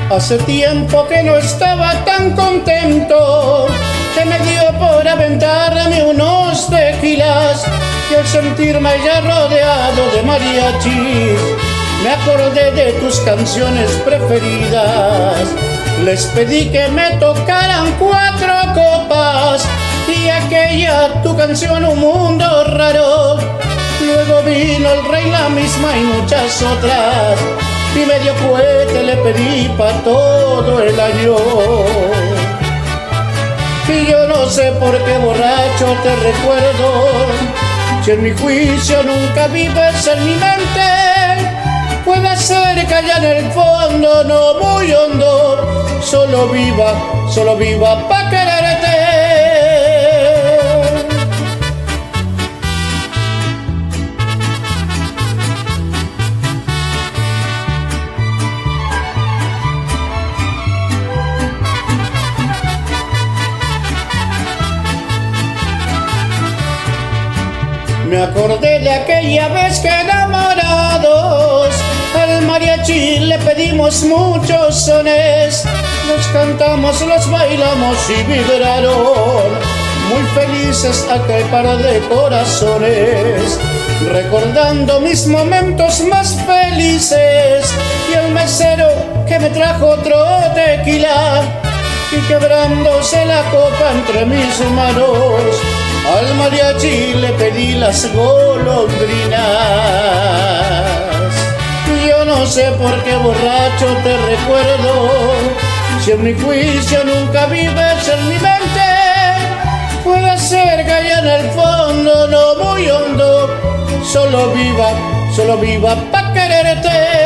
Hace tiempo que no estaba tan contento, que me dio por aventarme unos tequilas, y al sentirme ya rodeado de mariachis, me acordé de tus canciones preferidas. Les pedí que me tocaran 4 copas y aquella tu canción Un Mundo Raro. Luego vino el rey, la misma y muchas otras, y medio cohete le pedí pa' todo el año. Y yo no sé por qué borracho te recuerdo, si en mi juicio nunca vives en mi mente. Puede ser que allá en el fondo, no muy hondo, solo viva pa' quererte. Me acordé de aquella vez que enamorados al mariachi le pedimos muchos sones, los cantamos, los bailamos y vibraron muy felices aquel par de corazones, recordando mis momentos más felices y el mesero que me trajo otro tequila y quebrándose la copa entre mis manos, al mariachi le pedí las golondrinas. Yo no sé por qué borracho te recuerdo, si en mi juicio nunca vives en mi mente. Puede ser que allá en el fondo, no muy hondo, solo viva pa' quererte.